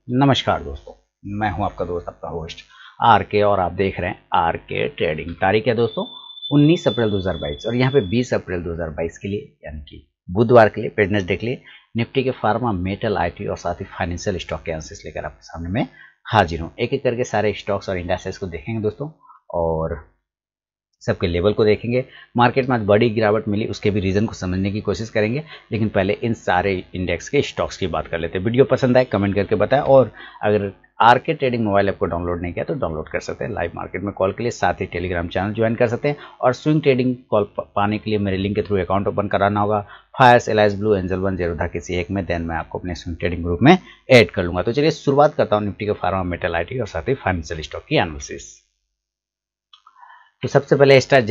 नमस्कार दोस्तों, मैं हूं आपका दोस्त, आपका होस्ट आर के, और आप देख रहे हैं आर के ट्रेडिंग। तारीख है दोस्तों 19 अप्रैल 2022 और यहां पे 20 अप्रैल 2022 के लिए यानी कि बुधवार के लिए वेडनेसडे के लिए निफ्टी के फार्मा, मेटल, आईटी और साथ ही फाइनेंशियल स्टॉक के एनालिसिस लेकर आपके सामने में हाजिर हूँ। एक एक करके सारे स्टॉक्स और इंडेक्सेस को देखेंगे दोस्तों और सबके लेवल को देखेंगे। मार्केट में आज बड़ी गिरावट मिली, उसके भी रीजन को समझने की कोशिश करेंगे, लेकिन पहले इन सारे इंडेक्स के स्टॉक्स की बात कर लेते हैं। वीडियो पसंद आए कमेंट करके बताएं, और अगर आर के ट्रेडिंग मोबाइल ऐप को डाउनलोड नहीं किया तो डाउनलोड कर सकते हैं लाइव मार्केट में कॉल के लिए, साथ ही टेलीग्राम चैनल ज्वाइन कर सकते हैं। और स्विंग ट्रेडिंग कॉल पाने के लिए मेरे लिंक के थ्रू अकाउंट ओपन कराना होगा, Fyers, Alice Blue, Angel One, Zerodha किसी एक में, देन मैं आपको अपने स्विंग ट्रेडिंग ग्रुप में ऐड कर लूंगा। तो चलिए शुरुआत करता हूँ निफ्टी के फार्मा, मेटल, आईटी और साथ ही फाइनेंशियल स्टॉक की एनालिसिस। तो सबसे पहले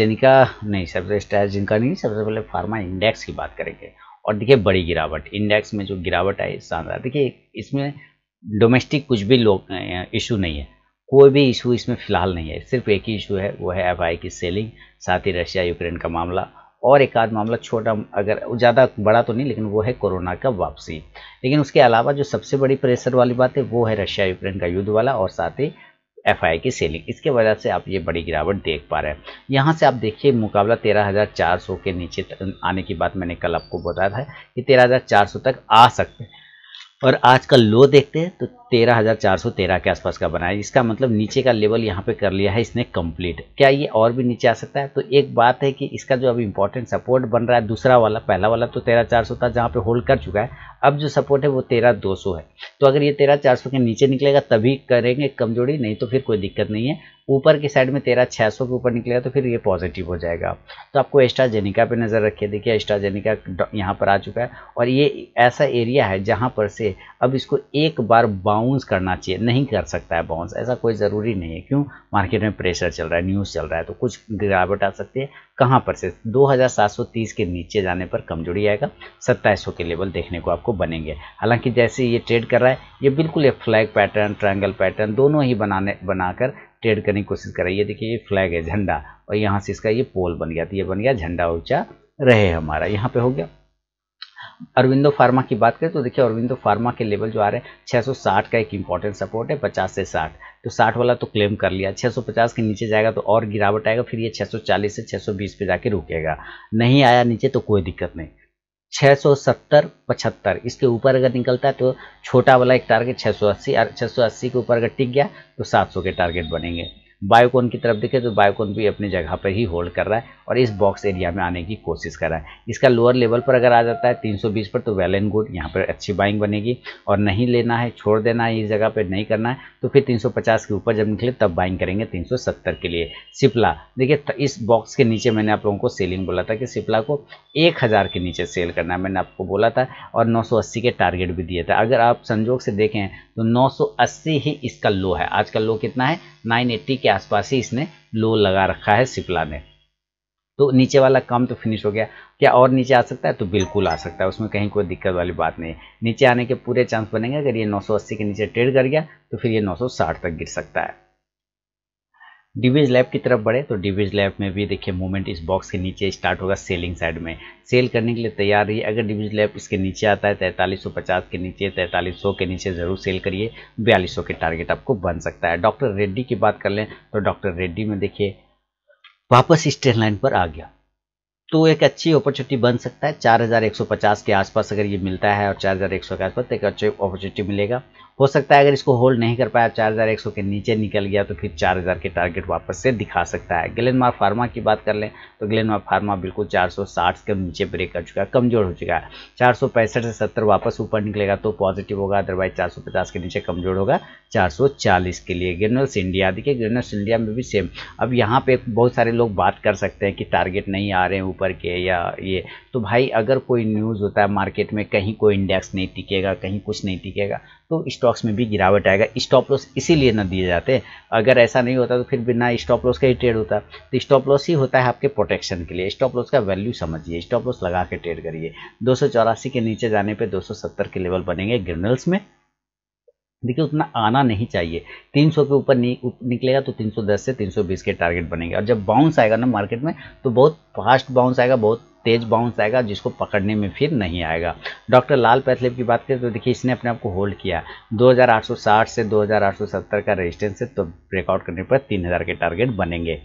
एस्ट्राजेनेका नहीं, सबसे पहले फार्मा इंडेक्स की बात करेंगे। और देखिए बड़ी गिरावट, इंडेक्स में जो गिरावट आई शानदार। देखिए इसमें डोमेस्टिक कुछ भी लोग इशू नहीं है, कोई भी इशू इसमें फिलहाल नहीं है। सिर्फ एक ही इशू है, वो है एफआई की सेलिंग, साथ ही रशिया यूक्रेन का मामला और एक आध मामला छोटा, अगर ज़्यादा बड़ा तो नहीं, लेकिन वो है कोरोना का वापसी। लेकिन उसके अलावा जो सबसे बड़ी प्रेशर वाली बात है वो है रशिया यूक्रेन का युद्ध वाला और साथ ही एफआई की सेलिंग। इसके वजह से आप ये बड़ी गिरावट देख पा रहे हैं। यहाँ से आप देखिए मुकाबला 13,400 के नीचे आने की बात मैंने कल आपको बताया था कि 13,400 तक आ सकते हैं, और आज का लो देखते हैं तो 13,413 के आसपास का बना है। इसका मतलब नीचे का लेवल यहाँ पे कर लिया है इसने कंप्लीट। क्या ये और भी नीचे आ सकता है? तो एक बात है कि इसका जो अभी इंपॉर्टेंट सपोर्ट बन रहा है दूसरा वाला, पहला वाला तो 13,400 था जहाँ पे होल्ड कर चुका है, अब जो सपोर्ट है वो 13,200 है। तो अगर ये 13,400 के नीचे निकलेगा तभी करेंगे कमजोरी, नहीं तो फिर कोई दिक्कत नहीं है। ऊपर की साइड में 13,600 के ऊपर निकलेगा तो फिर ये पॉजिटिव हो जाएगा। तो आपको एस्ट्राजेनेका पे नज़र रखिए। देखिए एस्ट्राजेनेका यहाँ पर आ चुका है और ये ऐसा एरिया है जहाँ पर से अब इसको एक बार बाउंस करना चाहिए, नहीं कर सकता है बाउंस, ऐसा कोई ज़रूरी नहीं है। क्यों? मार्केट में प्रेशर चल रहा है, न्यूज़ चल रहा है, तो कुछ गिरावट आ सकती है। कहाँ पर से 2,730 के नीचे जाने पर कमजोरी आएगा, 2700 के लेवल देखने को आपको बनेंगे। हालांकि जैसे ये ट्रेड कर रहा है, ये बिल्कुल एक फ्लैग पैटर्न, ट्रायंगल पैटर्न दोनों ही बनाकर ट्रेड करने की कोशिश कर रही है। ये देखिए ये फ्लैग है, झंडा, और यहाँ से इसका ये पोल बन गया, तो ये बन गया झंडा ऊंचा रहे हमारा, यहाँ पे हो गया। अरविंदो फार्मा की बात करें तो देखिए अरविंदो फार्मा के लेवल जो आ रहे हैं 660 का एक इंपॉर्टेंट सपोर्ट है, 50 से 60, तो 60 वाला तो क्लेम कर लिया। 650 के नीचे जाएगा तो और गिरावट आएगा, फिर ये 640 से 620 पे जाके रुकेगा। नहीं आया नीचे तो कोई दिक्कत नहीं, 670, 75 इसके ऊपर अगर निकलता है तो छोटा वाला एक टारगेट 680 के ऊपर अगर टिक गया तो 700 के टारगेट बनेंगे। बायोकॉन की तरफ देखें तो बायोकॉन भी अपनी जगह पर ही होल्ड कर रहा है और इस बॉक्स एरिया में आने की कोशिश कर रहा है। इसका लोअर लेवल पर अगर आ जाता है 320 पर तो वेल एंड गुड, यहाँ पर अच्छी बाइंग बनेगी। और नहीं लेना है, छोड़ देना है, इस जगह पर नहीं करना है तो फिर 350 के ऊपर जब निकले तब बाइंग करेंगे 370 के लिए। सिप्ला देखिए इस बॉक्स के नीचे मैंने आप लोगों को सेलिंग बोला था कि सिप्ला को 1000 के नीचे सेल करना है, मैंने आपको बोला था, और 980 के टारगेट भी दिए थे। अगर आप संजोग से देखें तो 980 ही इसका लो है। आज का लो कितना है? 980 के आसपास ही इसने लो लगा रखा है सिप्ला ने। तो नीचे वाला काम तो फिनिश हो गया। क्या और नीचे आ सकता है? तो बिल्कुल आ सकता है, उसमें कहीं कोई दिक्कत वाली बात नहीं है। नीचे आने के पूरे चांस बनेंगे। अगर ये 980 के नीचे ट्रेड कर गया तो फिर ये 960 तक गिर सकता है। डिवीज लैब की तरफ बढ़े तो डिवीज लैब में भी देखिए मूवमेंट इस बॉक्स के नीचे स्टार्ट होगा, सेलिंग साइड में सेल करने के लिए तैयार रही। अगर डिवीज लैब इसके नीचे आता है 4350 के नीचे, 4300 के नीचे जरूर सेल करिए, 4200 के टारगेट आपको बन सकता है। डॉक्टर रेड्डी की बात कर लें तो डॉक्टर रेड्डी में देखिए वापस इस ट्रेंड लाइन पर आ गया, तो एक अच्छी अपॉर्चुनिटी बन सकता है। 4150 के आसपास अगर ये मिलता है और 4100 के आसपास तो एक अच्छी अपॉर्चुनिटी मिलेगा। हो सकता है अगर इसको होल्ड नहीं कर पाया, 4100 के नीचे निकल गया तो फिर 4000 के टारगेट वापस से दिखा सकता है। ग्लेनमार्क फार्मा की बात कर लें तो ग्लेनमार्क फार्मा बिल्कुल 460 के नीचे ब्रेक कर चुका है, कमजोर हो चुका है। 465 से 70 वापस ऊपर निकलेगा तो पॉजिटिव होगा, अदरवाइज 450 के नीचे कमजोर होगा 440 के लिए। ग्रेन्यूल्स इंडिया देखिए, ग्रेन्यूल्स इंडिया में भी सेम। अब यहाँ पे बहुत सारे लोग बात कर सकते हैं कि टारगेट नहीं आ रहे हैं ऊपर के या ये, तो भाई अगर कोई न्यूज़ होता है मार्केट में, कहीं कोई इंडेक्स नहीं टिकेगा, कहीं कुछ नहीं टिकेगा, तो स्टॉक्स में भी गिरावट आएगा। स्टॉप लॉस इसीलिए ना दिए जाते, अगर ऐसा नहीं होता तो फिर बिना स्टॉप लॉस का ही ट्रेड होता। तो स्टॉप लॉस ही होता है आपके प्रोटेक्शन के लिए। स्टॉप लॉस का वैल्यू समझिए, स्टॉप लॉस लगा के ट्रेड करिए। 284 के नीचे जाने पे 270 के लेवल बनेंगे ग्रेन्यूल्स में। देखिए उतना आना नहीं चाहिए, 300 के ऊपर निकलेगा तो 310 से 320 के टारगेट बनेंगे। और जब बाउंस आएगा ना मार्केट में तो बहुत फास्ट बाउंस आएगा, बहुत तेज बाउंस आएगा जिसको पकड़ने में फिर नहीं आएगा। डॉक्टर लाल पैथलेब की बात करें तो देखिए इसने अपने आप को होल्ड किया 2860 से 2870 का रेजिस्टेंस है, तो ब्रेकआउट करने पर 3000 के टारगेट बनेंगे।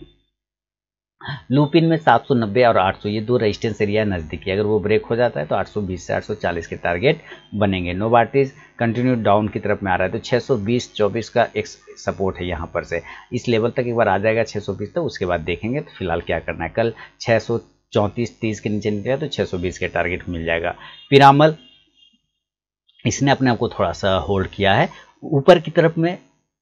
लूपिन में 790 और 800 ये दो रेजिस्टेंस एरिया नज़दीकी, अगर वो ब्रेक हो जाता है तो 820 से 840 के टारगेट बनेंगे। नोवार्टिस कंटिन्यू डाउन की तरफ में आ रहा है तो 620-24 का एक सपोर्ट है यहाँ पर से, इस लेवल तक एक बार आ जाएगा 620 तक, उसके बाद देखेंगे तो फिलहाल क्या करना है। कल 634-30 के नीचे निकला तो 620 के टारगेट मिल जाएगा। पिरामल इसने अपने आप को थोड़ा सा होल्ड किया है ऊपर की तरफ में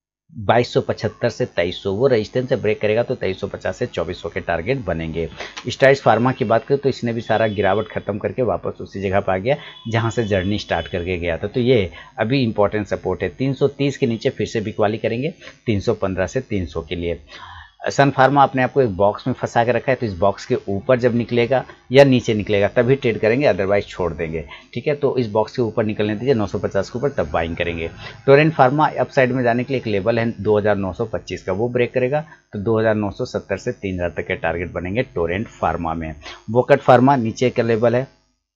2275 से 2300, वो रेजिस्टेंस से ब्रेक करेगा तो 2350 से 2400 के टारगेट बनेंगे। स्ट्राइड्स फार्मा की बात करें तो इसने भी सारा गिरावट खत्म करके वापस उसी जगह पर आ गया जहां से जर्नी स्टार्ट करके गया था, तो ये अभी इंपॉर्टेंट सपोर्ट है। 330 के नीचे फिर से बिकवाली करेंगे 315 से 300 के लिए। सन फार्मा अपने आप को एक बॉक्स में फंसा के रखा है, तो इस बॉक्स के ऊपर जब निकलेगा या नीचे निकलेगा तभी ट्रेड करेंगे, अदरवाइज छोड़ देंगे। ठीक है, तो इस बॉक्स के ऊपर निकलने दीजिए 950 के ऊपर, तब बाइंग करेंगे। टोरेंट फार्मा अप साइड में जाने के लिए एक लेवल है 2925 का, वो ब्रेक करेगा तो 2970 से 3000 तक के टारगेट बनेंगे टोरेंट फार्मा में। वोकट फार्मा नीचे का लेवल है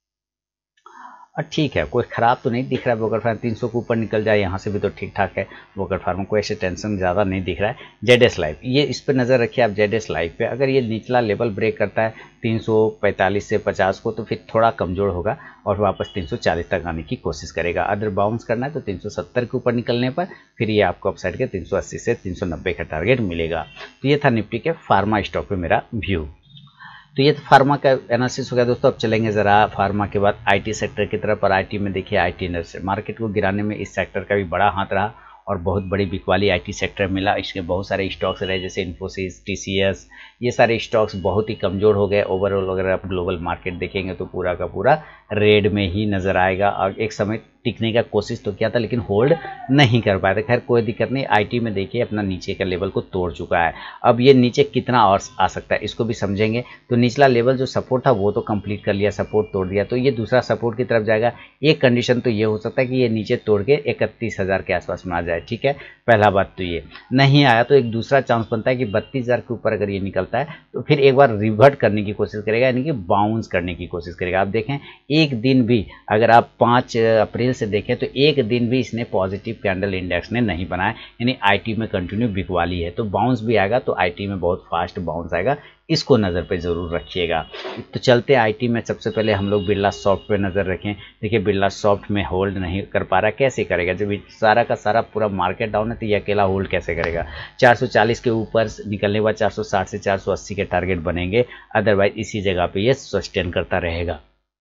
और ठीक है, कोई ख़राब तो नहीं दिख रहा है। वोकट फार्मा 300 के ऊपर निकल जाए यहाँ से भी तो ठीक ठाक है। वोकट फार्मा को ऐसे टेंशन ज़्यादा नहीं दिख रहा है। जेडएस लाइफ, ये इस पर नज़र रखिए आप। जेडएस लाइफ पे अगर ये निचला लेवल ब्रेक करता है 345 से 50 को तो फिर थोड़ा कमज़ोर होगा और वापस 340 तक आने की कोशिश करेगा। अदर बाउंस करना है तो 370 के ऊपर निकलने पर फिर ये आपको अपसाइड के 380 से 390 का टारगेट मिलेगा। तो ये था निफ्टी के फार्मा स्टॉक पे मेरा व्यू। तो ये तो फार्मा का एनालिसिस हो गया दोस्तों। अब चलेंगे ज़रा फार्मा के बाद आईटी सेक्टर की तरफ। और आईटी में देखिए आईटी इंडस्ट्री मार्केट को गिराने में इस सेक्टर का भी बड़ा हाथ रहा और बहुत बड़ी बिकवाली आईटी सेक्टर मिला। इसके बहुत सारे स्टॉक्स रहे जैसे इन्फोसिस, टीसीएस, ये सारे स्टॉक्स बहुत ही कमज़ोर हो गए। ओवरऑल अगर आप ग्लोबल मार्केट देखेंगे तो पूरा का पूरा रेड में ही नज़र आएगा। और एक समय टिकने का कोशिश तो किया था लेकिन होल्ड नहीं कर पाया था। खैर कोई दिक्कत नहीं, आईटी में देखिए अपना नीचे का लेवल को तोड़ चुका है। अब ये नीचे कितना और आ सकता है इसको भी समझेंगे। तो निचला लेवल जो सपोर्ट था वो तो कंप्लीट कर लिया, सपोर्ट तोड़ दिया, तो ये दूसरा सपोर्ट की तरफ जाएगा। एक कंडीशन तो ये हो सकता है कि ये नीचे तोड़ के 31,000 के आसपास में आ जाए। ठीक है, पहला बात तो ये नहीं आया तो एक दूसरा चांस बनता है कि 32,000 के ऊपर अगर ये निकलता है तो फिर एक बार रिवर्ट करने की कोशिश करेगा, यानी कि बाउंस करने की कोशिश करेगा। आप देखें एक दिन भी अगर आप 5 अप्रैल से देखें तो एक दिन भी इसने पॉजिटिव कैंडल इंडेक्स ने नहीं बनाया, यानी आईटी में कंटिन्यू बिकवाली है। तो बाउंस भी आएगा तो आईटी में बहुत फास्ट बाउंस आएगा, इसको नज़र पे ज़रूर रखिएगा। तो चलते आईटी में सबसे पहले हम लोग बिरला सॉफ्ट पे नज़र रखें। देखिए बिरला सॉफ्ट में होल्ड नहीं कर पा रहा, कैसे करेगा जब सारा का सारा पूरा मार्केट डाउन है तो ये अकेला होल्ड कैसे करेगा। 440 के ऊपर निकलने के बाद 460 से 480 के टारगेट बनेंगे, अदरवाइज इसी जगह पे ये सस्टेन करता रहेगा।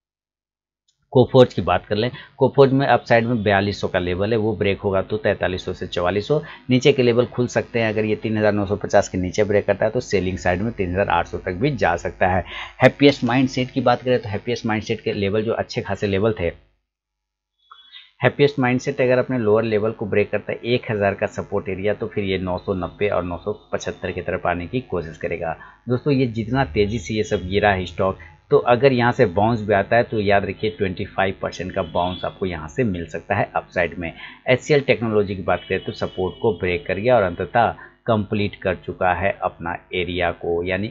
कोफोर्ज की बात कर लें, कोफोर्ज में अप साइड में 4200 का लेवल है, वो ब्रेक होगा तो 4300 से 4400 नीचे के लेवल खुल सकते हैं। अगर ये 3950 के नीचे ब्रेक करता है तो सेलिंग साइड में 3800 तक भी जा सकता है। हैप्पीएस्ट माइंडसेट की बात करें तो हैप्पीएस्ट माइंडसेट के लेवल जो अच्छे खासे लेवल थे, हैप्पीएस्ट माइंडसेट अगर अपने लोअर लेवल को ब्रेक करता है 1000 का सपोर्ट एरिया तो फिर ये 990 और 975 की तरफ आने की कोशिश करेगा। दोस्तों ये जितना तेज़ी से ये सब गिरा है स्टॉक, तो अगर यहाँ से बाउंस भी आता है तो याद रखिए 25% का बाउंस आपको यहाँ से मिल सकता है अपसाइड में। एचसीएल टेक्नोलॉजी की बात करें तो सपोर्ट को ब्रेक कर गया और अंततः कंप्लीट कर चुका है अपना एरिया को, यानी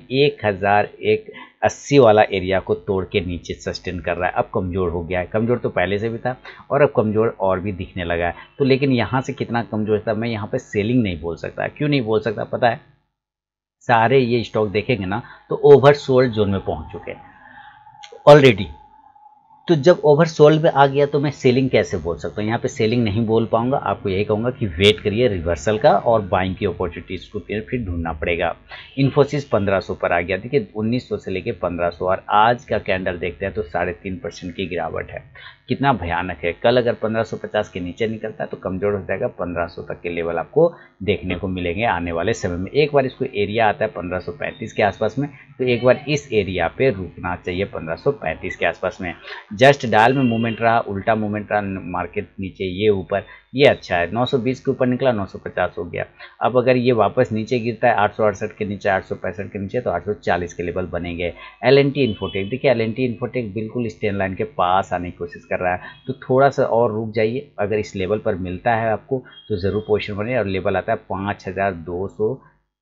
1080 वाला एरिया को तोड़ के नीचे सस्टेन कर रहा है। अब कमज़ोर हो गया है, कमज़ोर तो पहले से भी था और अब कमज़ोर और भी दिखने लगा है। तो लेकिन यहाँ से कितना कमज़ोर था मैं यहाँ पे सेलिंग नहीं बोल सकता। क्यों नहीं बोल सकता पता है, सारे ये स्टॉक देखेंगे ना तो ओवर सोल्ड जोन में पहुँच चुके हैं ऑलरेडी। तो जब ओवर सोल्ड पे आ गया तो मैं सेलिंग कैसे बोल सकता हूँ, यहाँ पे सेलिंग नहीं बोल पाऊंगा। आपको यही कहूँगा कि वेट करिए रिवर्सल का और बाइंग की अपॉर्चुनिटीज़ को फिर ढूंढना पड़ेगा। इन्फोसिस 1500 पर आ गया, देखिए 1900 से लेके 1500 और आज का कैंडल देखते हैं तो 3.5% की गिरावट है। कितना भयानक है। कल अगर 1550 के नीचे निकलता है तो कमज़ोर हो जाएगा, 1500 तक के लेवल आपको देखने को मिलेंगे आने वाले समय में। एक बार इसको एरिया आता है 1535 के आसपास में, तो एक बार इस एरिया पे रुकना चाहिए 1535 के आसपास में। जस्ट डायल में मूवमेंट रहा, उल्टा मूवमेंट रहा, मार्केट नीचे ये ऊपर, ये अच्छा है। 920 के ऊपर निकला 950 हो गया। अब अगर ये वापस नीचे गिरता है 868 के नीचे, 865 के नीचे, तो 840 के लेवल बनेंगे। एलएनटी इन्फोटेक, देखिए एलएनटी इन्फोटेक बिल्कुल स्टैंड लाइन के पास आने की कोशिश कर रहा है, तो थोड़ा सा और रुक जाइए। अगर इस लेवल पर मिलता है आपको तो ज़रूर पोजीशन बने, और लेवल आता है 5200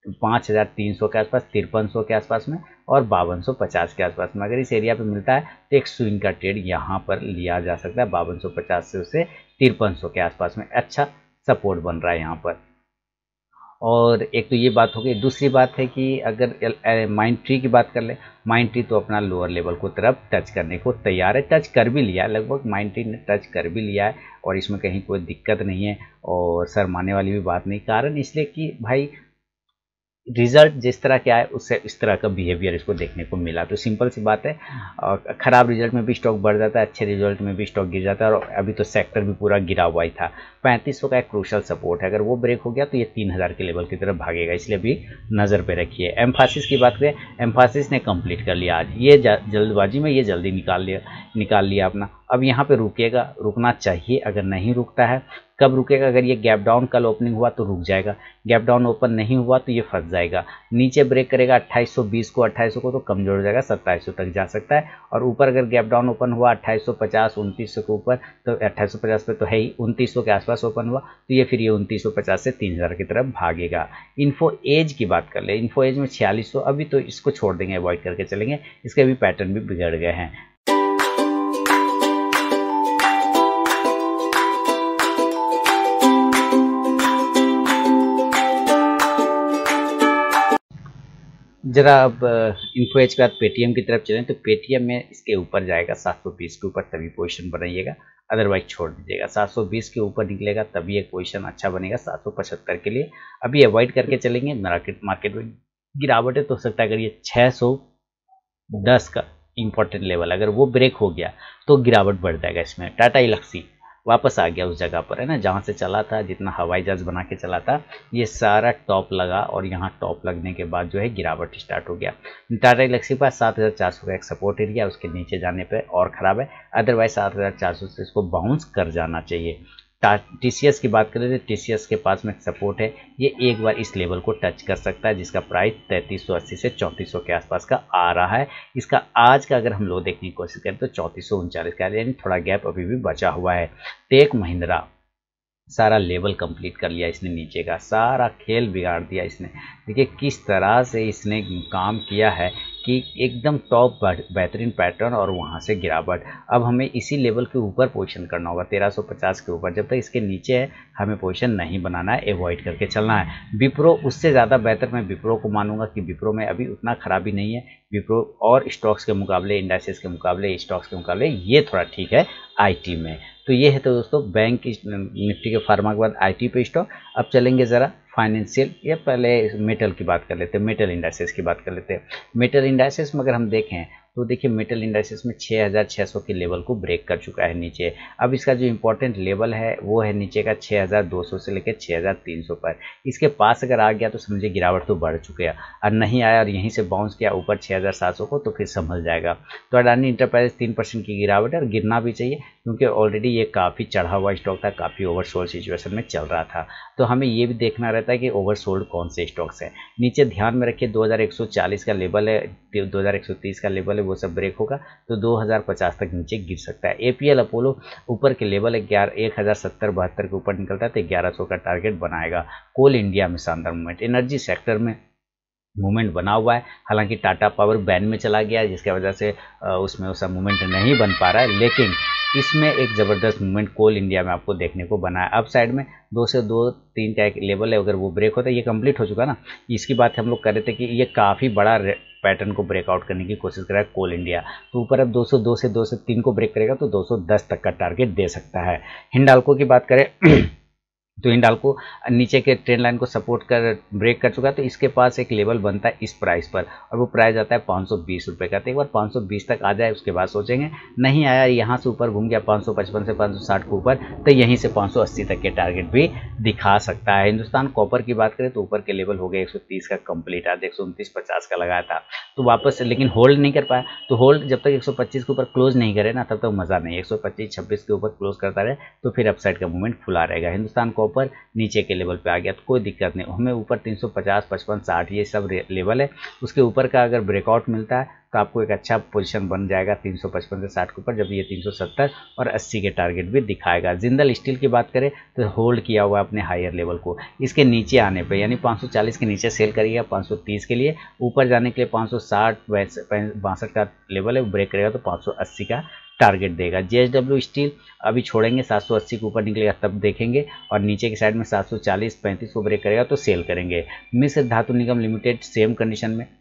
5300 के आसपास, 5300 के आसपास में और 5250 के आसपास में। अगर इस एरिया पे मिलता है तो एक स्विंग का ट्रेड यहाँ पर लिया जा सकता है। 5250 से उसे 5300 के आसपास में अच्छा सपोर्ट बन रहा है यहाँ पर। और एक तो ये बात हो गई। दूसरी बात है कि अगर माइंड ट्री की बात कर ले, माइंड ट्री तो अपना लोअर लेवल को तरफ टच करने को तैयार है, टच कर भी लिया है, लगभग माइंड ट्री ने टच कर भी लिया है और इसमें कहीं कोई दिक्कत नहीं है और शर्माने वाली भी बात नहीं। कारण इसलिए कि भाई रिजल्ट जिस तरह के आए उससे इस तरह का बिहेवियर इसको देखने को मिला। तो सिंपल सी बात है, खराब रिजल्ट में भी स्टॉक बढ़ जाता है, अच्छे रिजल्ट में भी स्टॉक गिर जाता है और अभी तो सेक्टर भी पूरा गिरा हुआ ही था। 3500 का एक क्रूशल सपोर्ट है, अगर वो ब्रेक हो गया तो ये 3000 के लेवल की तरफ भागेगा, इसलिए भी नज़र पे रखिए। एम्फासिस की बात करें, एम्फासिस ने कंप्लीट कर लिया आज, ये जल्दबाजी में ये जल्दी निकाल लिया अपना। अब यहाँ पे रुकेगा, रुकना चाहिए, अगर नहीं रुकता है कब रुकेगा, अगर ये गैप डाउन कल ओपनिंग हुआ तो रुक जाएगा, गैप डाउन ओपन नहीं हुआ तो ये फंस जाएगा, नीचे ब्रेक करेगा 2820 को 2800 को तो कमजोर हो जाएगा, 2700 तक जा सकता है। और ऊपर अगर गैप डाउन ओपन हुआ 2850 2900 के ऊपर तो 2850 पे तो है ही, 2900 के आसपास ओपन हुआ तो ये फिर ये 2950 से 3000 की तरफ भागेगा। इन्फो एज की बात कर ले, इन्फो एज में 4600, अभी तो इसको छोड़ देंगे, अवॉइड करके चलेंगे, इसके भी पैटर्न भी बिगड़ गए हैं। जरा अब इन्फो एज के बाद पेटीएम की तरफ चलें तो पेटीएम में इसके ऊपर जाएगा 720 के ऊपर तभी पोजीशन बनाइएगा, अदरवाइज छोड़ दीजिएगा। 720 के ऊपर निकलेगा तभी एक पोजीशन अच्छा बनेगा 775 के लिए, अभी अवॉइड करके चलेंगे। मार्केट में गिरावट है तो हो सकता है अगर ये 610 का इंपॉर्टेंट लेवल अगर वो ब्रेक हो गया तो गिरावट बढ़ जाएगा इसमें। टाटा एल्क्सी वापस आ गया उस जगह पर, है ना, जहाँ से चला था, जितना हवाई जहाज बना के चला था, ये सारा टॉप लगा और यहाँ टॉप लगने के बाद जो है गिरावट स्टार्ट हो गया। टाटा एल्क्सी के पास 7400 का एक सपोर्ट एरिया, उसके नीचे जाने पे और ख़राब है, अदरवाइज 7400 से इसको बाउंस कर जाना चाहिए। टीसीएस की बात करें तो टीसीएस के पास में सपोर्ट है, ये एक बार इस लेवल को टच कर सकता है जिसका प्राइस 3380 से 3400 के आसपास का आ रहा है। इसका आज का अगर हम लो देखने की कोशिश करें तो 3439 का, यानी थोड़ा गैप अभी भी बचा हुआ है। टेक महिंद्रा सारा लेवल कंप्लीट कर लिया इसने, नीचे का सारा खेल बिगाड़ दिया इसने। देखिए किस तरह से इसने काम किया है कि एकदम टॉप बेहतरीन पैटर्न और वहाँ से गिरावट। अब हमें इसी लेवल के ऊपर पोजीशन करना होगा 1350 के ऊपर, जब तक इसके नीचे है हमें पोजीशन नहीं बनाना है, एवॉइड करके चलना है। विप्रो उससे ज़्यादा बेहतर मैं विप्रो को मानूंगा कि विप्रो में अभी उतना खराबी नहीं है, विप्रो और स्टॉक्स के मुकाबले, इंडाइसेस के मुकाबले, स्टॉक्स के मुकाबले ये थोड़ा ठीक है आईटी में। तो ये है तो दोस्तों बैंक की निफ्टी के फार्मा के बाद आईटी पे स्टॉक। अब चलेंगे ज़रा फाइनेंशियल या पहले मेटल की बात कर लेते हैं, मेटल इंडाइसेस की बात कर लेते हैं। मेटल इंडाइसेस में अगर हम देखें तो देखिए मेटल इंडाइसेस में 6600 के लेवल को ब्रेक कर चुका है नीचे। अब इसका जो इंपॉर्टेंट लेवल है वो है नीचे का 6200 से लेकर 6300 पर। इसके पास अगर आ गया तो समझिए गिरावट तो बढ़ चुके हैं, और नहीं आया और यहीं से बाउंस किया ऊपर 6700 को तो फिर संभल जाएगा। तो अडानी इंटरप्राइजेस 3% की गिरावट है और गिरना भी चाहिए क्योंकि ऑलरेडी ये काफ़ी चढ़ा हुआ स्टॉक था, काफ़ी ओवरसोल्ड सिचुएशन में चल रहा था। तो हमें ये भी देखना रहता है कि ओवरसोल्ड कौन से स्टॉक्स हैं। नीचे ध्यान में रखिए 2140 का लेवल है, 2130 का लेवल है, वो सब ब्रेक होगा तो 2050 तक नीचे गिर सकता है। एपीएल अपोलो ऊपर के लेवल है 1070-72 के ऊपर निकलता है तो 1100 का टारगेट बनाएगा। कोल इंडिया में शानदार मूवमेंट, एनर्जी सेक्टर में मूवमेंट बना हुआ है। हालांकि टाटा पावर बैन में चला गया है जिसकी वजह से उसमें उसका मूवमेंट नहीं बन पा रहा है, लेकिन इसमें एक ज़बरदस्त मूवमेंट कोल इंडिया में आपको देखने को बना है। अप साइड में 2 से 2-3 का एक लेवल है, अगर वो ब्रेक होता है, ये कंप्लीट हो चुका ना, इसकी बात हम लोग कर रहे थे कि ये काफ़ी बड़ा पैटर्न को ब्रेकआउट करने की कोशिश कर रहा है कोल इंडिया। तो ऊपर अब 202 से 2 से 3 को ब्रेक करेगा तो 210 तक का टारगेट दे सकता है। हिंडाल्को की बात करें तो हिंडाल्को नीचे के ट्रेंड लाइन को सपोर्ट कर ब्रेक कर चुका है, तो इसके पास एक लेवल बनता है इस प्राइस पर और वो प्राइस आता है 520 रुपये का। तो एक बार 520 तक आ जाए उसके बाद सोचेंगे, नहीं आया यहाँ से ऊपर घूम गया 555 से 560 के ऊपर तो यहीं से 580 तक के टारगेट भी दिखा सकता है। हिंदुस्तान कॉपर की बात करें तो ऊपर के लेवल हो गया 130 का कंप्लीट, आज 129.50 का लगाया था तो वापस, लेकिन होल्ड नहीं कर पाया। तो होल्ड जब तक 125 के ऊपर क्लोज नहीं करे ना तब तक मज़ा नहीं है। 125-26 के ऊपर क्लोज करता रहे तो फिर अपसाइड का मूवमेंट खुला रहेगा। हिंदुस्तान ऊपर नीचे के लेवल पे आ गया तो कोई दिक्कत नहीं, हमें ऊपर 350, 55, 60 ये सब लेवल है, उसके ऊपर का अगर ब्रेकआउट मिलता है तो आपको एक अच्छा पोजीशन बन जाएगा 355 से 60 के ऊपर, जब ये 370 और 80 के टारगेट भी दिखाएगा। जिंदल स्टील की बात करें तो होल्ड किया हुआ अपने हायर लेवल को, इसके नीचे आने पे यानी 540 के नीचे सेल करिएगा 530 के लिए, ऊपर जाने के लिए 560 62 का लेवल है, ब्रेक करेगा तो 580 का टारगेट देगा। JSW स्टील अभी छोड़ेंगे 780 के ऊपर निकलेगा तब देखेंगे, और नीचे की साइड में 740 35 को ब्रेक करेगा तो सेल करेंगे। मिश्र धातु निगम लिमिटेड सेम कंडीशन में,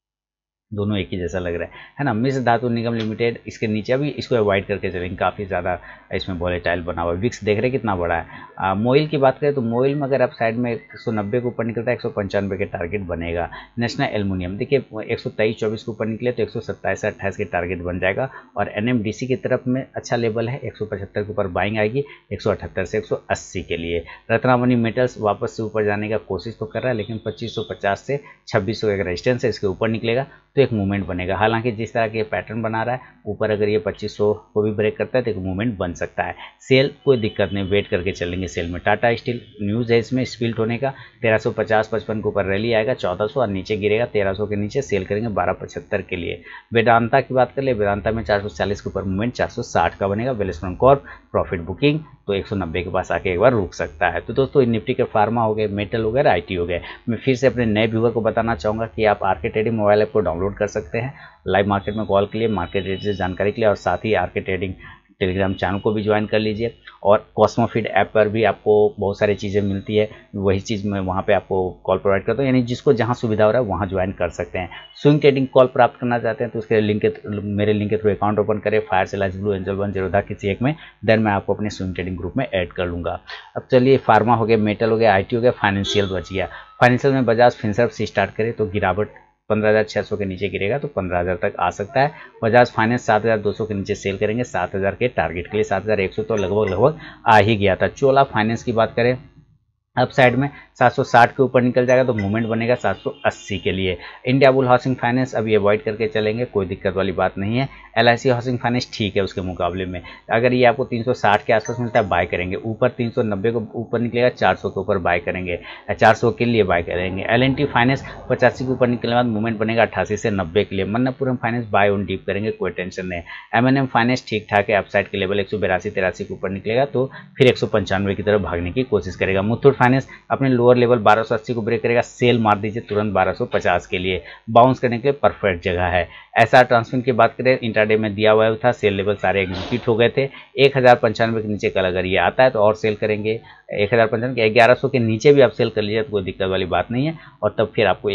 दोनों एक ही जैसा लग रहा है ना। मिश्र धातु निगम लिमिटेड इसके नीचे अभी इसको अवॉइड करके चलेंगे, काफ़ी ज़्यादा इसमें वॉलेटाइल बना हुआ है। विक्स देख रहे हैं कितना बड़ा है। मोइल की बात करें तो मोइल में अगर आप साइड में 190 के ऊपर निकलता है 195 के टारगेट बनेगा। नेशनल एल्युमिनियम देखिए 123-24 के ऊपर निकले तो 127-28 के टारगेट बन जाएगा, और NMDC की तरफ में अच्छा लेवल है 175 के ऊपर बाइंग आएगी 178 से 180 के लिए। रत्नामणि मेटल्स वापस से ऊपर जाने का कोशिश तो कर रहा है, लेकिन 2550 से 2600 का रेजिस्टेंस है, इसके ऊपर निकलेगा तो एक मूवमेंट बनेगा। हालांकि जिस तरह के पैटर्न बना रहा है ऊपर अगर ये 2500 को भी ब्रेक करता है तो एक मूवमेंट बन सकता है। सेल कोई दिक्कत नहीं, वेट करके चलेंगे सेल में। टाटा स्टील न्यूज़ है इसमें स्पिल्ट होने का, 1350-55 के ऊपर रैली आएगा 1400 और नीचे गिरेगा 1300 के नीचे, सेल करेंगे 1275 के लिए। वेदांता की बात कर ले, वेदांता में 440 के ऊपर मूवमेंट 460 का बनेगा। वेलस्पन कॉर्प प्रॉफिट बुकिंग तो 190 के पास आके एक बार रुक सकता है। तो दोस्तों निफ्टी के फार्मा हो गए, मेटल हो गए, IT हो गए। मैं फिर से अपने नए व्यूअर को बताना चाहूँगा कि आप आरके ट्रेडिंग मोबाइल ऐप को डाउनलोड कर सकते हैं लाइव मार्केट में कॉल के लिए, मार्केट रेट से जानकारी के लिए, और साथ ही आरके ट्रेडिंग टेलीग्राम चैनल को भी ज्वाइन कर लीजिए। और कॉस्मोफिट ऐप पर भी आपको बहुत सारी चीज़ें मिलती है, वही चीज़ मैं वहाँ पे आपको कॉल प्रोवाइड करता हूँ, यानी जिसको जहाँ सुविधा हो रहा है वहाँ ज्वाइन कर सकते हैं। स्विंग ट्रेडिंग कॉल प्राप्त करना चाहते हैं तो उसके लिंक मेरे लिंक के थ्रू अकाउंट ओपन करें, Fyers Alice Blue Angel 1 Zerodha किसी एक में, देन मैं आपको अपने स्विंग ट्रेडिंग ग्रुप में ऐड कर लूँगा। अब चलिए फार्मा हो गया, मेटल हो गया, IT हो गया, फाइनेंशियल बच गया। फाइनेंशियल में बजाज फिनसर्व से स्टार्ट करें तो गिरावट 15,600 के नीचे गिरेगा तो 15,000 तक आ सकता है। बजाज फाइनेंस 7,200 के नीचे सेल करेंगे 7,000 के टारगेट के लिए, 7,100 तो लगभग आ ही गया था। चोला फाइनेंस की बात करें अप साइड में 760 के ऊपर निकल जाएगा तो मूवमेंट बनेगा 780 के लिए। इंडिया बुल हाउसिंग फाइनेंस अभी अवॉइड करके चलेंगे, कोई दिक्कत वाली बात नहीं है। LIC हाउसिंग फाइनेंस ठीक है उसके मुकाबले में, अगर ये आपको 360 के आसपास मिलता है बाय करेंगे, ऊपर 390 को ऊपर निकलेगा 400 के ऊपर बाय करेंगे, 400 के लिए बाय करेंगे। L&T फाइनेंस 85 के ऊपर निकलने के बाद मूवमेंट बनेगा 88 से 90 के लिए। Manappuram finance buy on dip करेंगे, कोई टेंशन नहीं। M&M फाइनेंस ठीक ठाक है, अपसाइड के लेवल 182-83 के ऊपर निकलेगा तो फिर 195 की तरफ भागने की कोशिश करेगा। मुथूट फाइनेंस अपने लोअर लेवल 1280 को ब्रेक करेगा, सेल मार दीजिए तुरंत 1250 के लिए, बाउंस करने के लिए परफेक्ट जगह है। SR ट्रांसमिट की बात करें इंट्राडे में दिया हुआ था, सेल लेवल सारे एग्जीक्यूट हो गए थे। 1095 के नीचे कल अगर ये आता है तो और सेल करेंगे, 1095 के 1100 के नीचे भी आप सेल कर लीजिए तो कोई दिक्कत वाली बात नहीं है, और तब फिर आपको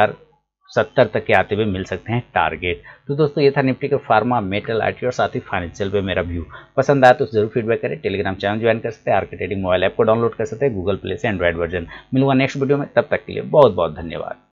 1070 तक के आते हुए मिल सकते हैं टारगेट। तो दोस्तों ये था निफ्टी के फार्मा, मेटल, IT और साथ ही फाइनेंशियल पे मेरा व्यू। पसंद आया तो जरूर फीडबैक करें, टेलीग्राम चैनल ज्वाइन कर सकते हैं, आरके ट्रेडिंग मोबाइल ऐप को डाउनलोड कर सकते हैं गूगल प्ले से, एंड्रॉइड वर्जन। मिलूंगा नेक्स्ट वीडियो में, तब तक के लिए बहुत बहुत धन्यवाद।